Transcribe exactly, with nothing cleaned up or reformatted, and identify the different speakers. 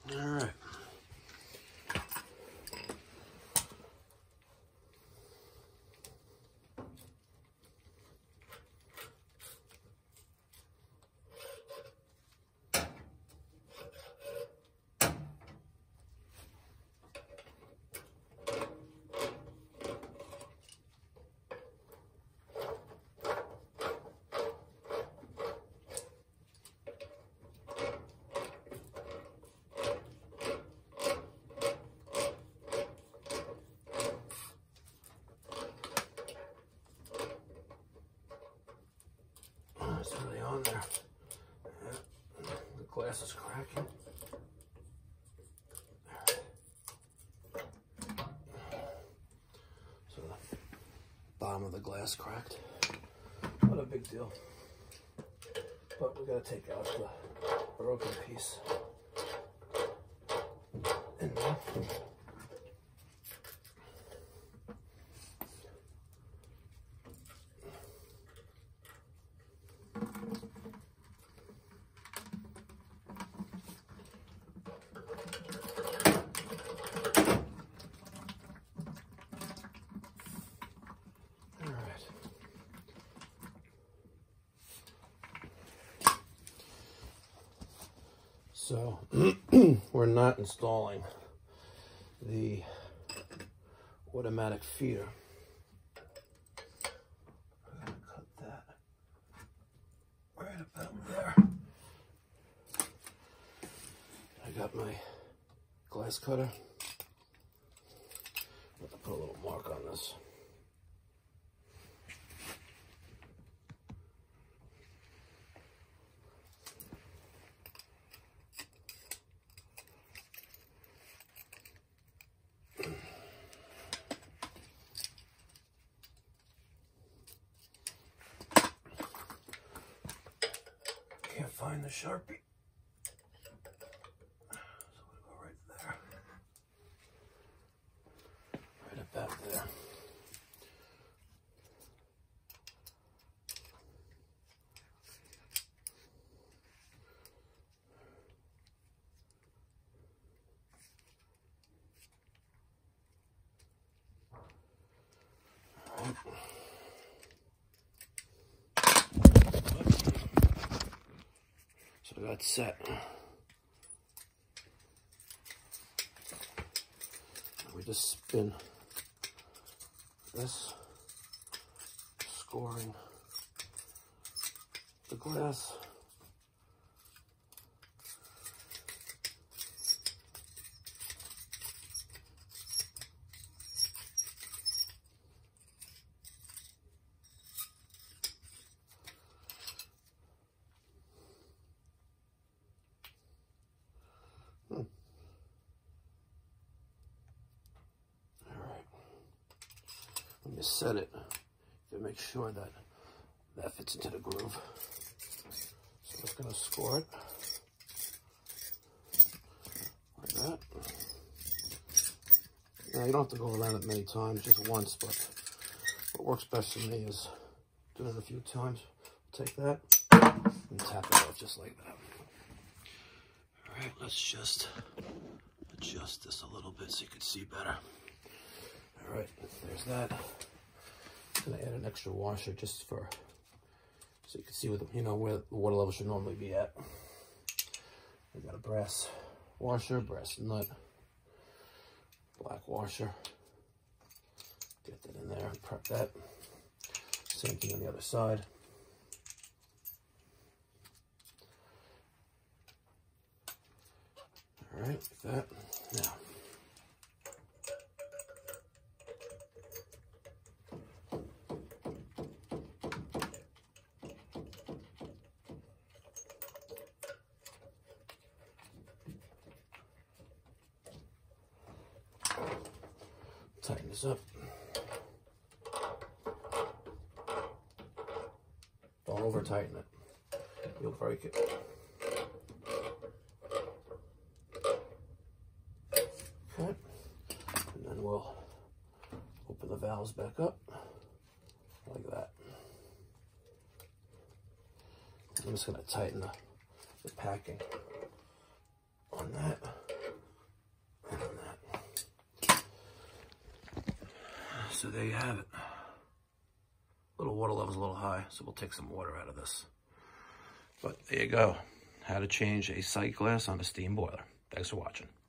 Speaker 1: All right. It's really on there. Yeah. The glass is cracking. So the bottom of the glass cracked. Not a big deal. But we gotta take out the broken piece. And then so we're not installing the automatic feeder. I'm gonna cut that right about there. I got my glass cutter. I'm gonna put a little mark on this. Can't find the Sharpie. So we go right there. Right about there. All right. So that's set. We just spin this, scoring the glass. Hmm. When you set it, you make sure that that fits into the groove. So it's going to score it like that. Now you don't have to go around it many times, just once, but what works best for me is doing it a few times. Take that and tap it off just like that. All right, let's just adjust this a little bit so you can see better. All right, there's that. I'm gonna add an extra washer just for, so you can see where the, you know, where the water level should normally be at. We got a brass washer, brass nut, black washer. Get that in there and prep that. Same thing on the other side. All right, like that. Now, tighten this up. Don't over tighten it. You'll break it. Okay. And then we'll open the valves back up like that. I'm just going to tighten the, the packing on that. So there you have it. Little water level's a little high, so we'll take some water out of this. But there you go. How to change a sight glass on a steam boiler. Thanks for watching.